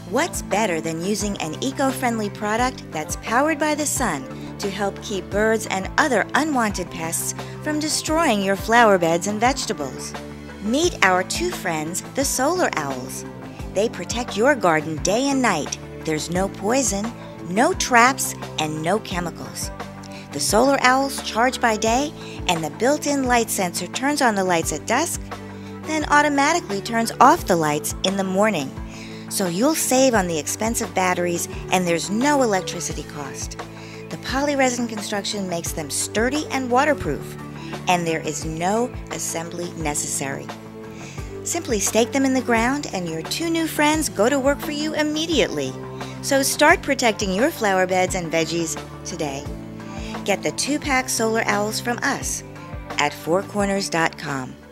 What's better than using an eco-friendly product that's powered by the sun to help keep birds and other unwanted pests from destroying your flower beds and vegetables? Meet our two friends, the solar owls. They protect your garden day and night. There's no poison, no traps, and no chemicals. The solar owls charge by day, and the built-in light sensor turns on the lights at dusk, then automatically turns off the lights in the morning. So you'll save on the expensive batteries, and there's no electricity cost. The polyresin construction makes them sturdy and waterproof, and there is no assembly necessary. Simply stake them in the ground, and your two new friends go to work for you immediately. So start protecting your flower beds and veggies today. Get the 2-pack solar owls from us at fourcorners.com.